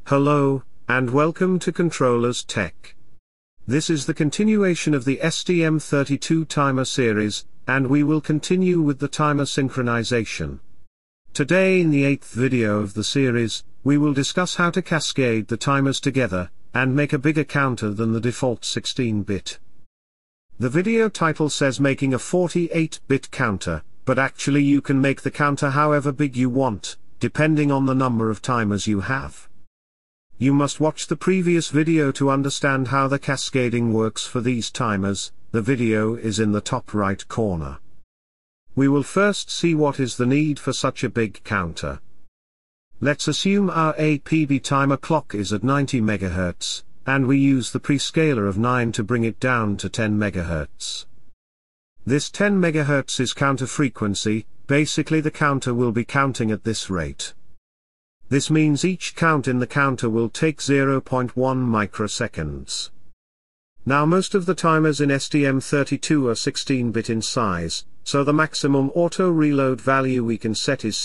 Hello, and welcome to Controllers Tech. This is the continuation of the STM32 timer series, and we will continue with the timer synchronization. Today in the 8th video of the series, we will discuss how to cascade the timers together, and make a bigger counter than the default 16-bit. The video title says making a 48-bit counter, but actually you can make the counter however big you want, depending on the number of timers you have. You must watch the previous video to understand how the cascading works for these timers. The video is in the top right corner. We will first see what is the need for such a big counter. Let's assume our APB timer clock is at 90 MHz, and we use the prescaler of 9 to bring it down to 10 MHz. This 10 MHz is counter frequency. Basically the counter will be counting at this rate. This means each count in the counter will take 0.1 microseconds. Now most of the timers in STM32 are 16-bit in size, so the maximum auto-reload value we can set is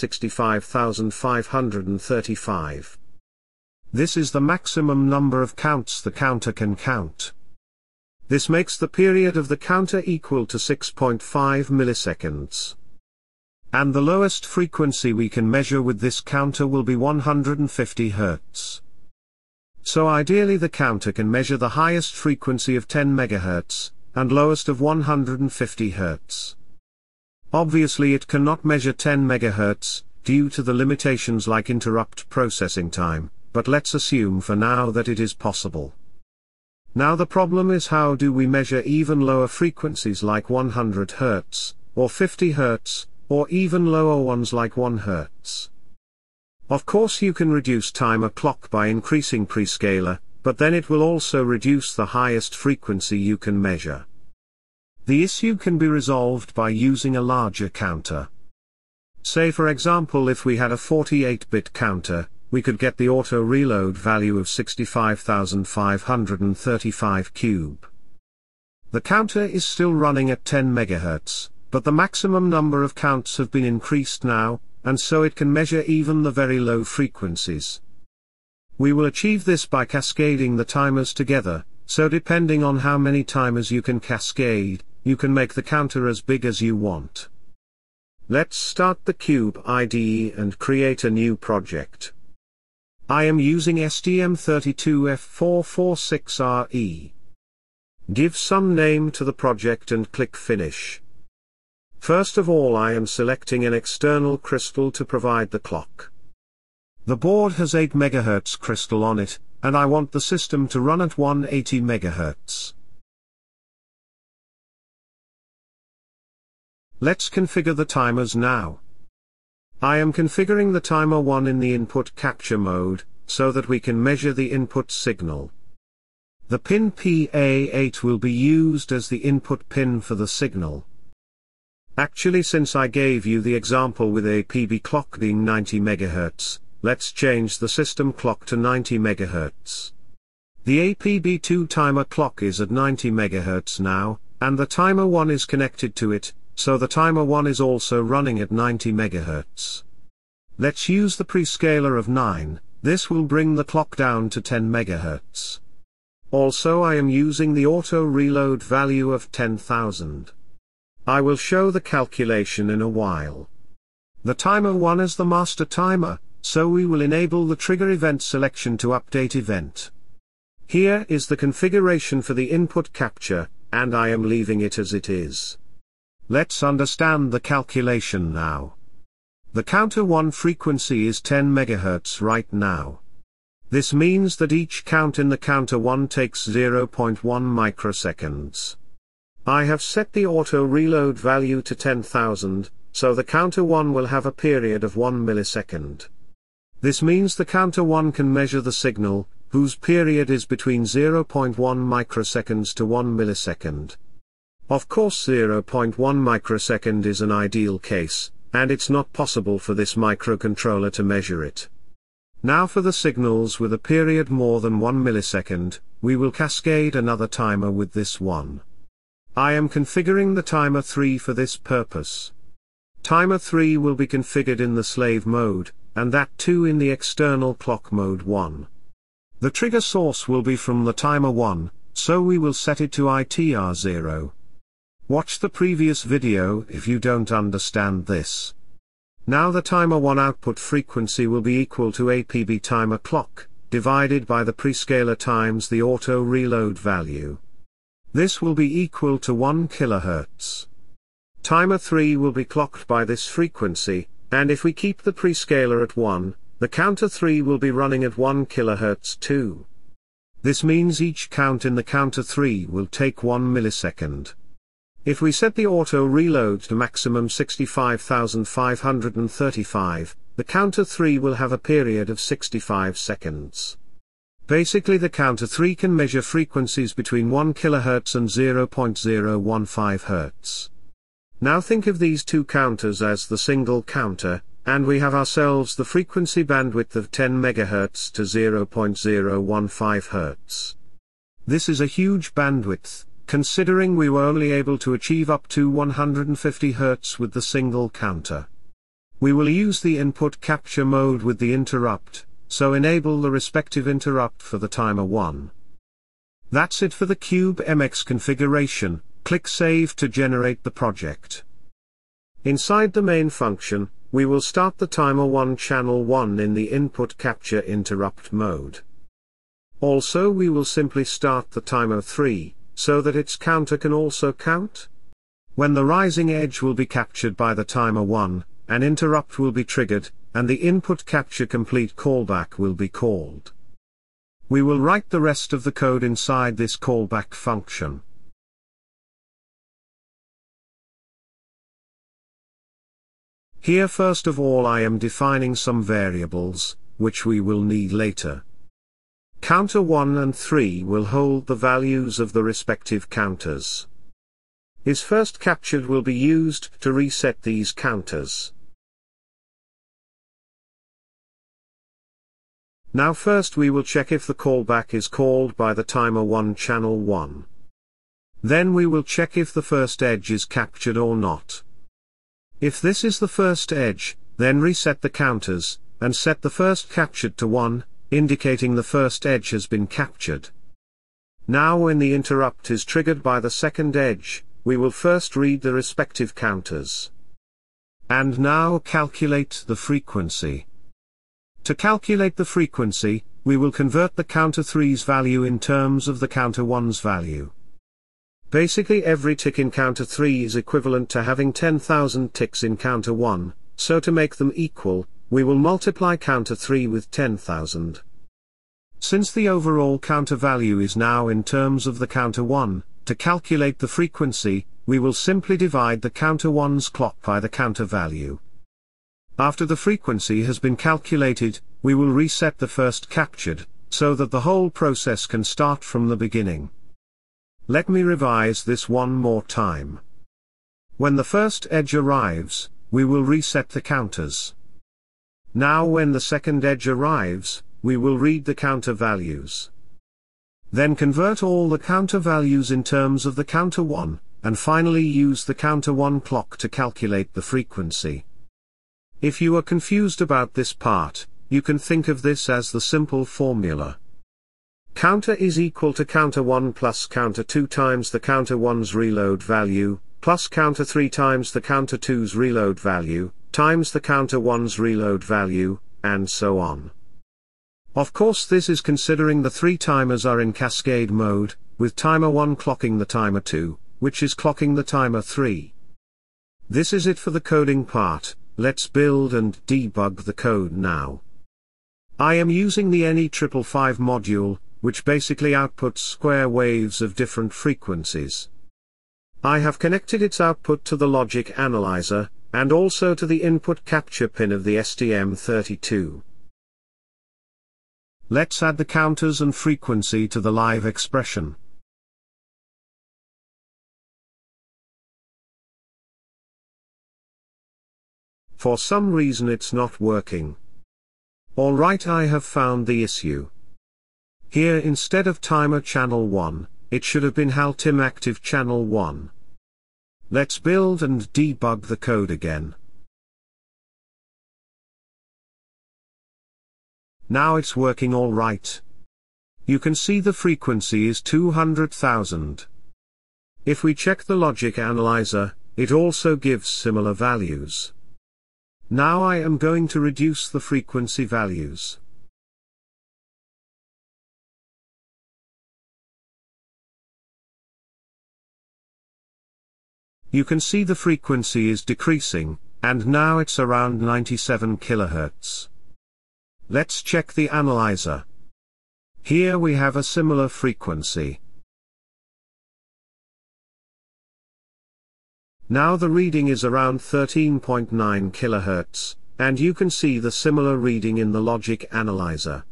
65,535. This is the maximum number of counts the counter can count. This makes the period of the counter equal to 6.5 milliseconds. And the lowest frequency we can measure with this counter will be 150 Hz. So ideally the counter can measure the highest frequency of 10 MHz, and lowest of 150 Hz. Obviously it cannot measure 10 MHz, due to the limitations like interrupt processing time, but let's assume for now that it is possible. Now the problem is, how do we measure even lower frequencies like 100 Hz, or 50 Hz, or even lower ones like 1 Hz. Of course you can reduce timer clock by increasing prescaler, but then it will also reduce the highest frequency you can measure. The issue can be resolved by using a larger counter. Say for example if we had a 48-bit counter, we could get the auto-reload value of 65,535 cube. The counter is still running at 10 MHz. But the maximum number of counts have been increased now, and so it can measure even the very low frequencies. We will achieve this by cascading the timers together, so depending on how many timers you can cascade, you can make the counter as big as you want. Let's start the Cube IDE and create a new project. I am using STM32F446RE. Give some name to the project and click Finish. First of all I am selecting an external crystal to provide the clock. The board has 8 MHz crystal on it, and I want the system to run at 180 MHz. Let's configure the timers now. I am configuring the timer 1 in the input capture mode, so that we can measure the input signal. The pin PA8 will be used as the input pin for the signal. Actually, since I gave you the example with APB clock being 90 MHz, let's change the system clock to 90 MHz. The APB2 timer clock is at 90 MHz now, and the timer 1 is connected to it, so the timer 1 is also running at 90 MHz. Let's use the prescaler of 9, this will bring the clock down to 10 MHz. Also I am using the auto-reload value of 10,000. I will show the calculation in a while. The timer 1 is the master timer, so we will enable the trigger event selection to update event. Here is the configuration for the input capture, and I am leaving it as it is. Let's understand the calculation now. The counter 1 frequency is 10 MHz right now. This means that each count in the counter 1 takes 0.1 microseconds. I have set the auto-reload value to 10,000, so the counter 1 will have a period of 1 millisecond. This means the counter 1 can measure the signal, whose period is between 0.1 microseconds to 1 millisecond. Of course 0.1 microsecond is an ideal case, and it's not possible for this microcontroller to measure it. Now for the signals with a period more than 1 millisecond, we will cascade another timer with this one. I am configuring the timer 3 for this purpose. Timer 3 will be configured in the slave mode, and that too in the external clock mode 1. The trigger source will be from the timer 1, so we will set it to ITR0. Watch the previous video if you don't understand this. Now the timer 1 output frequency will be equal to APB timer clock, divided by the prescaler times the auto reload value. This will be equal to 1 kHz. Timer 3 will be clocked by this frequency, and if we keep the prescaler at 1, the counter 3 will be running at 1 kHz too. This means each count in the counter 3 will take 1 millisecond. If we set the auto reload to maximum 65,535, the counter 3 will have a period of 65 seconds. Basically the counter 3 can measure frequencies between 1 kHz and 0.015 Hz. Now think of these two counters as the single counter, and we have ourselves the frequency bandwidth of 10 MHz to 0.015 Hz. This is a huge bandwidth, considering we were only able to achieve up to 150 Hz with the single counter. We will use the input capture mode with the interrupt, so enable the respective interrupt for the timer 1. That's it for the CubeMX configuration. Click Save to generate the project. Inside the main function, we will start the timer 1 channel 1 in the input capture interrupt mode. Also we will simply start the timer 3, so that its counter can also count. When the rising edge will be captured by the timer 1, an interrupt will be triggered, and the input capture complete callback will be called. We will write the rest of the code inside this callback function. Here first of all I am defining some variables, which we will need later. Counter 1 and 3 will hold the values of the respective counters. Is first captured will be used to reset these counters. Now first we will check if the callback is called by the timer 1 channel 1. Then we will check if the first edge is captured or not. If this is the first edge, then reset the counters, and set the first captured to 1, indicating the first edge has been captured. Now when the interrupt is triggered by the second edge, we will first read the respective counters. And now calculate the frequency. To calculate the frequency, we will convert the counter 3's value in terms of the counter 1's value. Basically every tick in counter 3 is equivalent to having 10,000 ticks in counter 1, so to make them equal, we will multiply counter 3 with 10,000. Since the overall counter value is now in terms of the counter 1, to calculate the frequency, we will simply divide the counter 1's clock by the counter value. After the frequency has been calculated, we will reset the first captured, so that the whole process can start from the beginning. Let me revise this one more time. When the first edge arrives, we will reset the counters. Now when the second edge arrives, we will read the counter values. Then convert all the counter values in terms of the counter 1, and finally use the counter 1 clock to calculate the frequency. If you are confused about this part, you can think of this as the simple formula. Counter is equal to counter 1 plus counter 2 times the counter 1's reload value, plus counter 3 times the counter 2's reload value, times the counter 1's reload value, and so on. Of course this is considering the 3 timers are in cascade mode, with timer 1 clocking the timer 2, which is clocking the timer 3. This is it for the coding part. Let's build and debug the code now. I am using the NE555 module, which basically outputs square waves of different frequencies. I have connected its output to the logic analyzer, and also to the input capture pin of the STM32. Let's add the counters and frequency to the live expression. For some reason it's not working. Alright, I have found the issue. Here instead of timer channel 1, it should have been HAL-TIM active channel 1. Let's build and debug the code again. Now it's working alright. You can see the frequency is 200,000. If we check the logic analyzer, it also gives similar values. Now I am going to reduce the frequency values. You can see the frequency is decreasing, and now it's around 97 kHz. Let's check the analyzer. Here we have a similar frequency. Now the reading is around 13.9 kHz, and you can see the similar reading in the logic analyzer.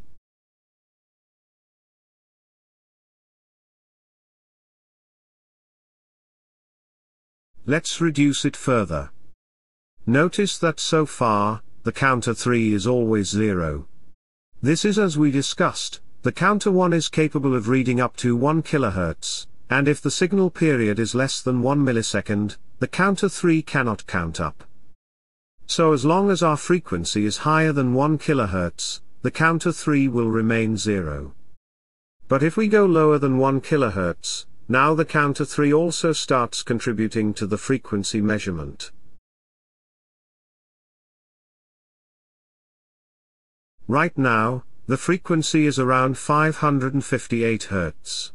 Let's reduce it further. Notice that so far, the counter 3 is always 0. This is as we discussed, the counter 1 is capable of reading up to 1 kHz, and if the signal period is less than 1 millisecond, the counter 3 cannot count up. So as long as our frequency is higher than 1 kHz, the counter 3 will remain 0. But if we go lower than 1 kHz, now the counter 3 also starts contributing to the frequency measurement. Right now, the frequency is around 558 Hz.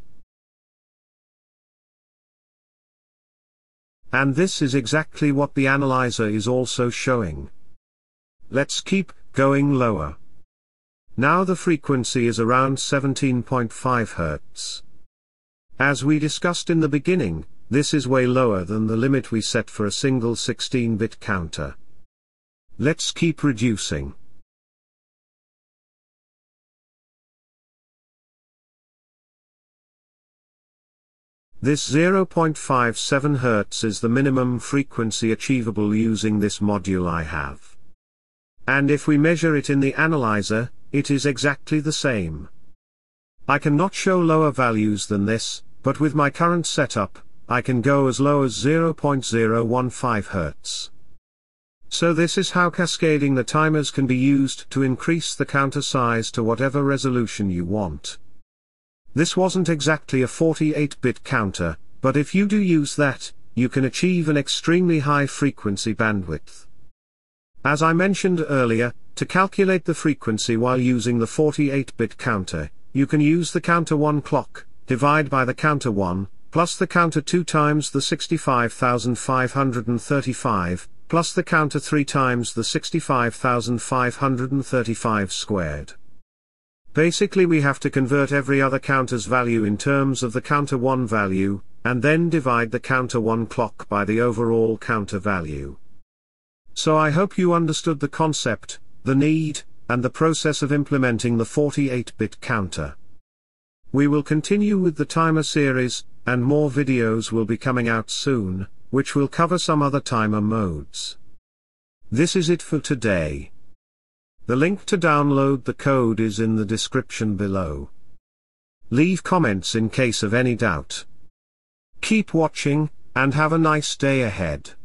And this is exactly what the analyzer is also showing. Let's keep going lower. Now the frequency is around 17.5 Hz. As we discussed in the beginning, this is way lower than the limit we set for a single 16-bit counter. Let's keep reducing. This 0.57 Hz is the minimum frequency achievable using this module I have. And if we measure it in the analyzer, it is exactly the same. I cannot show lower values than this, but with my current setup, I can go as low as 0.015 Hz. So this is how cascading the timers can be used to increase the counter size to whatever resolution you want. This wasn't exactly a 48-bit counter, but if you do use that, you can achieve an extremely high frequency bandwidth. As I mentioned earlier, to calculate the frequency while using the 48-bit counter, you can use the counter 1 clock, divide by the counter 1, plus the counter 2 times the 65,535, plus the counter 3 times the 65,535 squared. Basically we have to convert every other counter's value in terms of the counter 1 value, and then divide the counter 1 clock by the overall counter value. So I hope you understood the concept, the need, and the process of implementing the 48-bit counter. We will continue with the timer series, and more videos will be coming out soon, which will cover some other timer modes. This is it for today. The link to download the code is in the description below. Leave comments in case of any doubt. Keep watching, and have a nice day ahead.